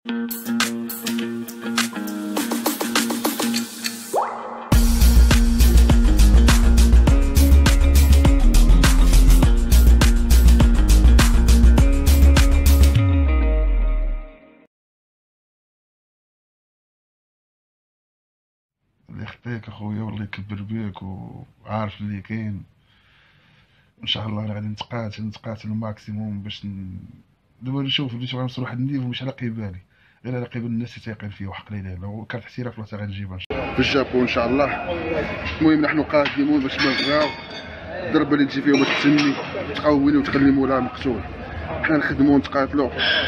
اللي خطيك اخويا والله يكبر بيك وعارف اللي كاين. ان شاء الله راه غادي نتقاتل الماكسيموم باش دابا نشوف بديت غنوصل لواحد النيفو مش على قبالي، غير على قبال الناس يتيقن فيه وحق ليله لو كانت احتراف راه غنجيبها في الجابون ان شاء الله. المهم نحن قادمون باش نبغاو الضربه اللي تجي فيها باش تسني تقويني وتخلي مولاها مقتول. حنا نخدمو ونتقاتلو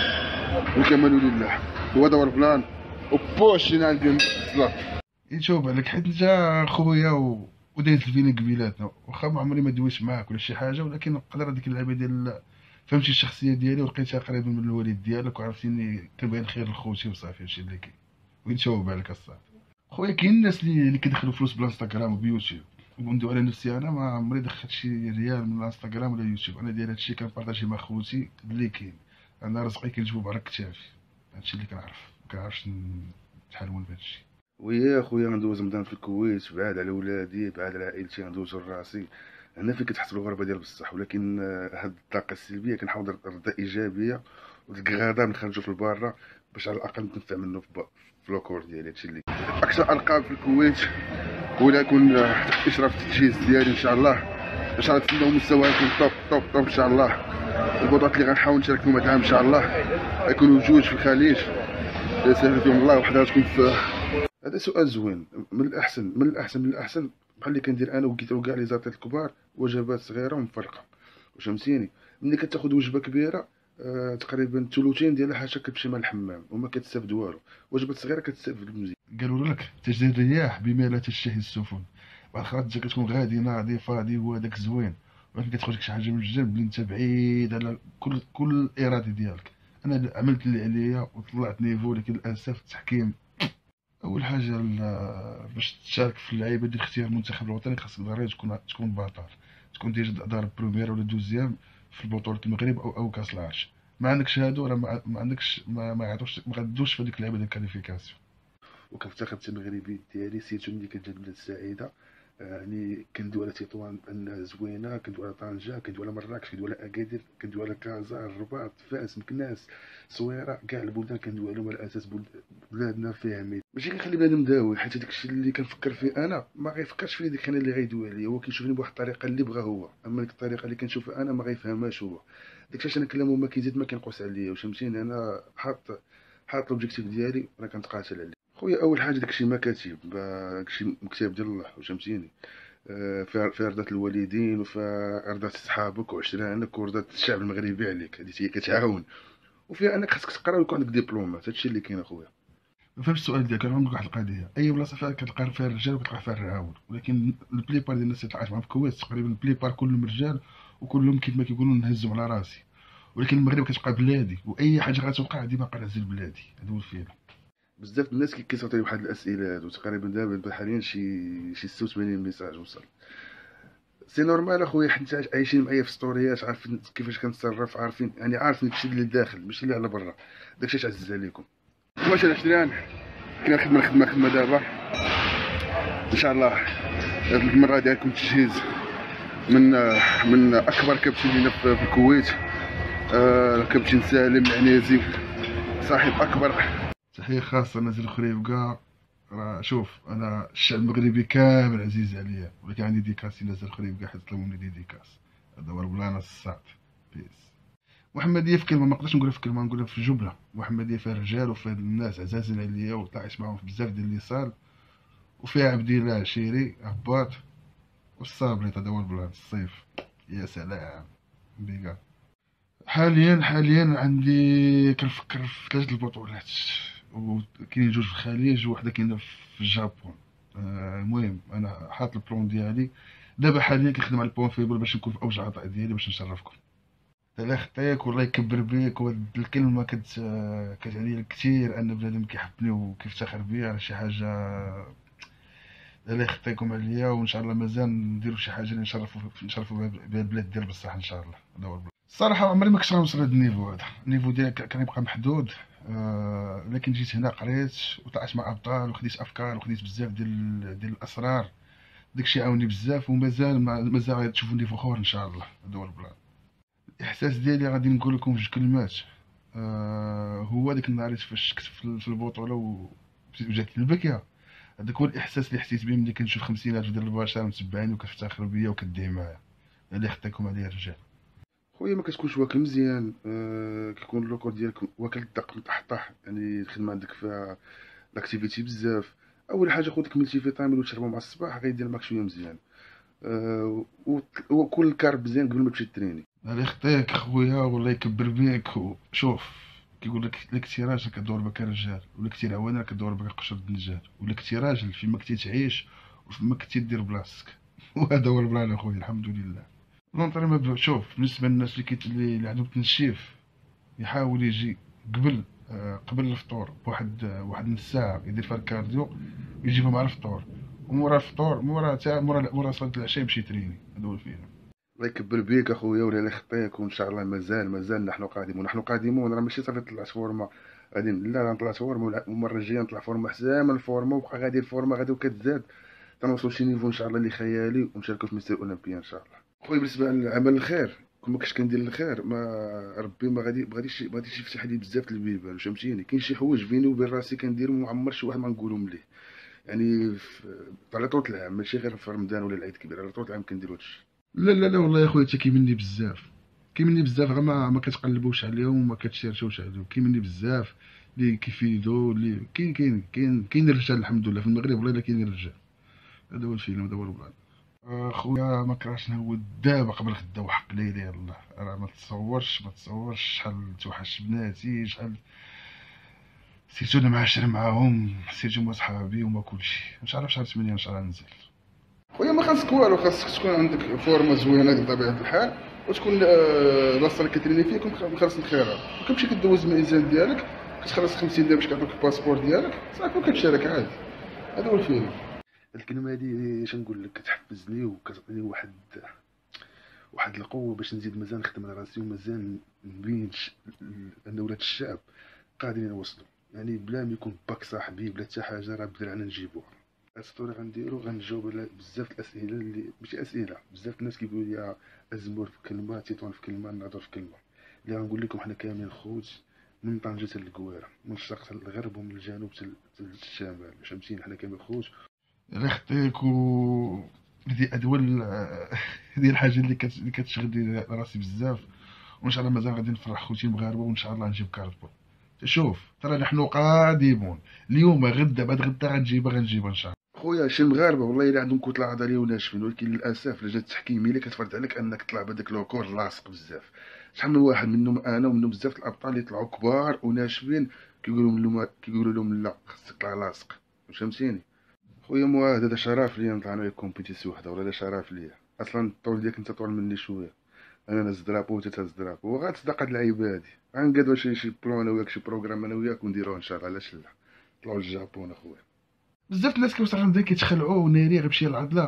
والكمال لله. وهذا هو البلان وبوش اللي عندي الصلاة. نشوف عليك حيت انت خويا ودايز فينا قبيلاتنا، واخا ما عمري ما دويت معاك ولا شي حاجه، ولكن نقدر هذيك اللعبه ديال فهمتي الشخصيه ديالي ولقيتها قريبه من الوالد ديالك وعرفتيني كنبغي الخير لخوتي وصافي هادشي اللي كاين. ونشوف عليك الصاحبي خويا. كاين الناس اللي كيدخلوا فلوس بالانستغرام وبيوتيوب، وندوي على نفسي انا ما عمري دخلت شي ريال من الانستغرام ولا يوتيوب. انا داير هادشي كنبارطاجي مع خوتي اللي كاين. انا رزقي كنجبو على كتافي، هادشي اللي كنعرف، ما كنعرفش نتحلول بهادشي. ويا خويا غندوز رمضان في الكويت بعاد على ولادي بعاد على عائلتي، غندوزو لراسي. هنا فين كتحس بالغربه ديال بصح، ولكن هاد الطاقه السلبيه كنحاول نردها ايجابيه، وديك الغضب نخرجو في البرا باش على الاقل نتنفع منه في لوكور ديالي. هادشي اللي اكثر القاب في الكويت ولا يكون تحت اشراف التجهيز ديالي ان شاء الله. ان شاء الله نتسناو مستوى يكون توب ان شاء الله. البطولات اللي غنحاول نشارك فيهم هاد العام ان شاء الله غيكونوا جوج في الخليج يسهل فيهم الله، وحده غتكون في. هذا سؤال زوين. من الاحسن بحال اللي كندير انا وكيديروا كاع لي زاتيت الكبار، وجبات صغيره ومفرقه. واش فهمتيني؟ ملي كتاخذ وجبه كبيره تقريبا الثلثين ديالها حاشا كتمشي مع الحمام وما كتستافد والو، وجبات صغيره كتستافد مزيان. قالوا لك تجري الرياح بما لا تشتهي السفن. بعد خلاص انت كتكون غادي ناضي فاضي وهذاك زوين، ولكن كتخرج شي حاجه من الجنب اللي انت بعيد على كل الاراده ديالك. انا عملت اللي عليا وطلعت نيفو، ولكن للاسف التحكيم. اول حاجه باش تشارك في اللعيبه ديال اختيار المنتخب الوطني خاصك ضروري تكون بطل، تكون ديجا ضارب بروميير ولا دوزيام في بطوله المغرب او كاس العرش. ما عندكش هادو راه ما عندكش ما يعطوش، ما غدوش في هذيك اللعبه ديال الكاليفيكاسيون. وكنفتخر بالمغربي ديالي سيتو ملي كنجي لبلاد السعيده. يعني كندوي على تطوان بانها زوينه، كندوي على طنجه، كندوي على مراكش، كندوي على اكادير، كندوي على كازا، الرباط، فاس، مكناس، صويره، كاع البلدان كندوي عليهم على اساس بلادنا فيها ميت. ماشي كنخلي بنادم داوي، حيت هذاك الشيء اللي كنفكر فيه انا ما غيفكرش فيه ديك انا اللي غيدوي عليا. هو كيشوفني بواحد الطريقه اللي بغا هو، اما ديك الطريقه اللي كنشوفها انا ما غيفهمهاش هو. داكشي انا كلامه ما كيزيد ما كينقص عليا. واش فهمتيني؟ انا حاط لوبجيكتيف ديالي راه كنتقاتل عليه. خويا اول حاجه داكشي مكاتب، داكشي مكتاب ديال الله. واش فهمتيني؟ في رضا الوالدين وفي رضا صحابك وعشرانك ورضا الشعب المغربي عليك. هذه هي كتعاون، وفيها انك خاصك تقرا ويكون عندك دبلومات. هادشي اللي كاين اخويا. ما فهمتش السؤال ديالك. انا نقول واحد القضيه، اي بلاصه فيها كتلقى فيها الرجال وكتلقى فيها الرعاون، ولكن البليبار ديال الناس اللي طلعت معاهم في الكويت تقريبا البليبار كلهم رجال وكلهم كيف ما كيقولوا نهزهم على راسي. ولكن المغرب كتبقى بلادي، واي حاجه غتوقع ديما قنعزل بلادي. هذا هو الفيلم. بزاف الناس كيصيفطوا لي واحد الاسئله هادو، تقريبا دابا حاليا شي 86 ميساج وصل. سي نورمال اخويا، حيت عايشين معايا في ستوريات، عارفين كيفاش كنتصرف، عارفين داكشي اللي داخل ماشي اللي على برا. داكشي تعزز عليكم. واش العشران كاين خدمه دابا ان شاء الله. هاد المره هادي غيكون تجهيز من اكبر كابتن لينا في الكويت، الكابتن سالم العنازي صاحب اكبر. تحيه خاصه نازل خريبكا. راه شوف انا الشعب المغربي كامل عزيز عليا، ولكن عندي ديكاسي نازل خريبكا حيت طلبوا مني ديكاس. هذا هو البلان الصاد. بيس. محمديه في كلمه ما نقدرش نقولها في كلمه، نقولها في جمله. محمديه فيها الرجال وفيها الناس عزازين عليا وطلعت معاهم في بزاف ديال اللي صال، وفيها عبد الله عشيري عباط والصابري. هذا هو البلان. الصيف يا سلام بيكا. حاليا عندي كنفكر في 3 البطولات، وكاين 2 في الخليج ووحده كاينه في الجابون. المهم انا حاط البلون ديالي دابا حاليا كنخدم على البوان فيبل باش نكون في اوج العطاء ديالي باش نشرفكم. الله يخطيك والله يكبر بيك. وهاد الكلمه كتعني لي كثير ان بنادم كيحبني وكيفتخر بيا على شي حاجه. الله يخطيكم عليا، وان شاء الله مازال نديروا شي حاجه اللي نشرفوا بها البلاد ديال بصح ان شاء الله. هذا هو البلان. الصراحه عمري ما كنت غنوصل لهاد النيفو هذا. النيفو ديالي كان يبقى محدود. لكن جيت هنا قريت وطلعت مع ابطال وخديت افكار وخديت بزاف ديال الاسرار. داكشي عاوني بزاف ومازال مازال غتشوفوا النيفو اخر ان شاء الله. هذا هو البلان. الاحساس ديالي غادي نقول لكم في جوج كلمات. هو ديك النهار فاش كنت في البطوله وجات البكيه. هذاك هو الاحساس اللي حسيت به ملي كنشوف 50,000 ديال البشر متبعين وكتفتخر بيا وكدعي معايا. اللي خطيكم عليا الرجال. خويا ما كتكونش واكل مزيان، كيكون اللوكور ديالك واكل الدق مطحطح، يعني الخدمه عندك فيها لاكتيفيتي بزاف. اول حاجه خذ لك ملتي فيتامين وتشربهم مع الصباح غيدير معاك شويه مزيان. وكل الكارب مزيان قبل ما تمشي تريني. اللي يخطيك خويا والله يكبر بيك. وشوف كيقول لك الا كنتي راجل كدور بك رجال، ولا كنتي عوانه كدور بك قشر النجار، ولا كنتي راجل فيما كنتي تعيش وفيما كنتي دير بلاصتك. وهذا هو البلان اخويا الحمد لله. لونطريمون شوف بالنسبه للناس اللي عندهم تنشيف يحاول يجي قبل الفطور واحد نص ساعه يدير فيها الكارديو ويجيبها مع الفطور. ومورا الفطور مورا صلاه العشاء يمشي تريني. هذا هو الفيلم. الله يكبر بيك اخويا ولا لا يخطيك، وان شاء الله مازال نحن قادمون. راه ماشي صافي طلعت فورما غادي، لا راه طلعت فورما المره الجايه نطلع فورما حسام الفورما، وبقى غادي الفورما غادي وكتزاد تنوصلوا شي نيفو ان شاء الله اللي خيالي، ونشاركوا في مستر اولمبيا ان شاء الله. خويا بالنسبه للعمل الخير، كون ما كنتش كندير الخير ما ربي ما غاديش يفتح لي بزاف البيبان، فهمتيني. كاين شي حوايج بيني وبين راسي كنديرهم وما عمر شي واحد ما نقولهم ليه، يعني على طول العام، ماشي غير في رمضان ولا العيد الكبير، على طول العام كندير هادشي. لا لا لا والله يا خويا انت كيمني بزاف. كيمني بزاف غير ما كتقلبوش عليهم وما كتشيرشوش عليهم. كيمني بزاف اللي كيفيدوا اللي كاين الرجال الحمد لله في المغرب. والله الا كاين الرجال. هذا هو الفيلم. هذا هو البلان. خويا ما كرهتش نهود دابا قبل غدا وحق ليلي يلاه. راه ما تصورش شحال توحش بناتي شحال سيرتو انا معاشر معاهم سيرتو مع صحابي وما كلشي. مش عارف شحال 8 ان شاء الله ننزل. خويا ما خاصك والو، خاصك تكون عندك فورما زوينه بطبيعه الحال، وتكون البلاصه اللي كتريني فيها يكون مخلص الخيرات. كتمشي كدوز الميزان ديالك، كتخلص 50 درهم باش كيعطوك الباسبور ديالك صافي وكتشارك عادي. هذا هو الفيلم. الكلمه هذه اش نقول لك، كتحفزني وكتعطيني واحد القوه باش نزيد مازال نخدم على راسي، ومازال نبين ان ولاد الشعب قادرين يوصلوا، يعني بلا ما يكون باك صاحبي بلا حتى حاجه راه بدرنا نجيبوها. السطوري غنديرو غنجاوب على بزاف الاسئله اللي ماشي اسئله، بزاف الناس كيقولوا لي ازمور في كلمه، تيطون في كلمه، ناظر في كلمه. اللي غنقول لكم حنا كاملين خوت من طنجه حتى للكويره، من الشرق حتى للغرب، ومن الجنوب حتى للشمال، فهمتيني. حنا كاملين خوت. الله يخطيك. هذه ادوال هذه الحاجه اللي كتشغل راسي بزاف. وان شاء الله مازال غادي نفرح خوتي المغاربه وان شاء الله نجيب كارطبول. شوف ترى نحن قادمون اليوم غدا بعد غدا غنجيبها ان شاء الله. خويا شي مغاربه والله الا عندهم كتله عضليه وناشفين، ولكن للاسف اللجنه التحكيميه اللي كتفرض عليك انك تطلع بهذاك لوكور لاصق بزاف. شحال من واحد منهم انا ومنهم بزاف الابطال اللي طلعوا كبار وناشفين كيقولوا لهم لا خاصك تطلع لاصق، فهمتيني. خويا مواد هذا شرف ليا نطلع انا كومبيتيسيون وحده، ولا هذا شرف ليا. اصلا الطول ديالك انت طول مني شويه، انا نهز درابو وانت تهز درابو، وغتصدق هاد اللعيبه هادي غنقادو شي بلان انا وياك، شي بروغرام انا وياك ونديروه ان شاء الله. علاش لا نطلعوا للجابون اخويا. بزاف الناس كيوصل رمضان كيتخلعوا وناري غير بشي العضله.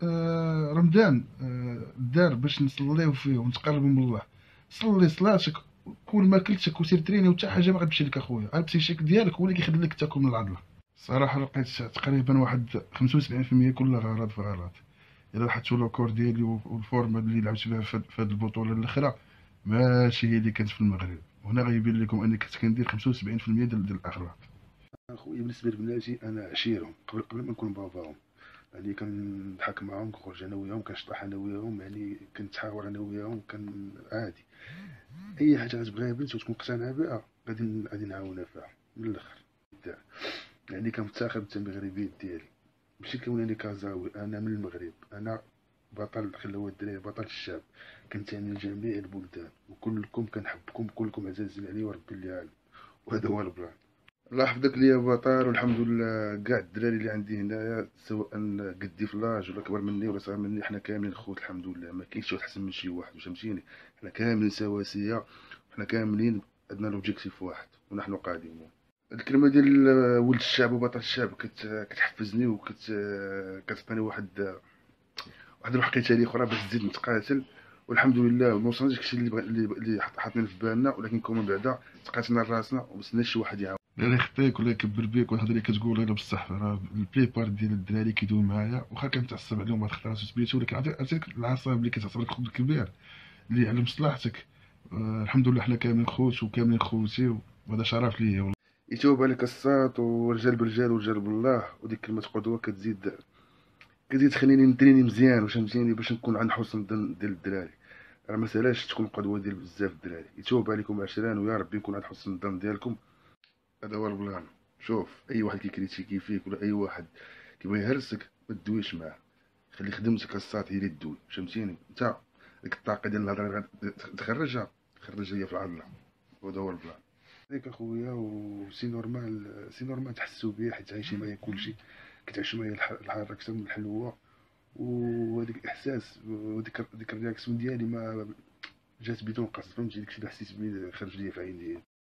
رمضان دار باش نصليو فيه ونتقربوا من الله. صلي صلاتك كل ما كلتك وسير تريني وحتى حاجه ما غتمشي لك اخويا. البسيشيك ديالك هو اللي كيخلي لك تاكل من العضله. صراحه لقيت تقريبا واحد 75% كلها غلط في غلط. الا لاحظتوا لوكور ديالي والفورما اللي لعبت بها في هذه البطوله الاخرى ماشي هي اللي كانت في المغرب. وهنا غيبين لكم اني كنت كندير 75% ديال الاغلاط. اخويا بالنسبه لبناتي انا عشيرهم قبل ما نكون باباهم، يعني كنضحك معاهم، كنخرج انا وياهم، كنشطح انا وياهم، يعني كنتحاور انا وياهم، كان عادي. اي حاجه غتبغيها بنت وتكون مقتنعه بها غادي نعاونها فيها من الاخر. يعني كنفتخر بالتمغربي ديالي، ماشي كونني كازاوي، انا من المغرب، انا بطل خلوا الدراري، بطل الشعب، كنتمنى لجميع البلدان، وكلكم كنحبكم، كلكم عزازين عليا وربي اللي عالم. وهذا هو البلان. الله يحفظك ليا بطار، والحمد لله كاع الدراري اللي عندي هنايا سواء قدي في لاج ولا كبر مني ولا صغر مني، حنا كاملين خوت الحمد لله. ما كاينش شي واحد احسن من شي واحد، فهمتيني. حنا كاملين سواسيه، حنا كاملين عندنا لوبجيكتيف واحد ونحن قادمون. الكلمه ديال ولد الشعب وبطل الشعب كتحفزني كتعطيني واحد الوحقيته لي اخرى باش نزيد نتقاتل والحمد لله ما وصلناش داكشي اللي حاطين في بالنا، ولكن كون من بعدا تقاتلنا راسنا وما وصلناش شي واحد يعاون. لا يخطيك ولا يكبر بيك والهضره اللي كتقول انا بصح راه البليبار ديال الدراري كيدوي معايا واخا كنتعصب عليهم هاد اختار سميتو، ولكن عرفتي العصام اللي كتعصب عليك خوك الكبير اللي على مصلحتك. الحمد لله حنا كاملين خوت وكاملين خوتي وهذا شرف ليا والله. يتوب عليك الساط ورجال بالرجال ورجال بالله، وديك كلمة قدوة كتزيد تخليني ندريني مزيان فهمتيني باش نكون عند حسن الظن ديال الدراري. راه ما سالاش تكون قدوة ديال بزاف الدراري. يتوب عليكم عشران ويا ربي يكون عند حسن الظن ديالكم. هذا هو البلان. شوف اي واحد كيكريتيكي فيك ولا اي واحد كيبغي يهرسك ما تدويش معاه، خلي خدمتك الساط هي اللي تدوي فهمتيني. انت ديك الطاقه ديال الهضره تخرجها هي في العضله، وهذا هو البلان. هذيك اخويا وسي نورمال، سي نورمال تحسوا بيا حيت عايشين معايا كلشي، كتعيشوا معايا الحاره اكثر من الحلوه، وهذيك الاحساس وديك الرياكسيون ديالي ما جات بدون قصد فهمتي. داكشي اللي حسيت بيه خرج ليا في عين ديالي.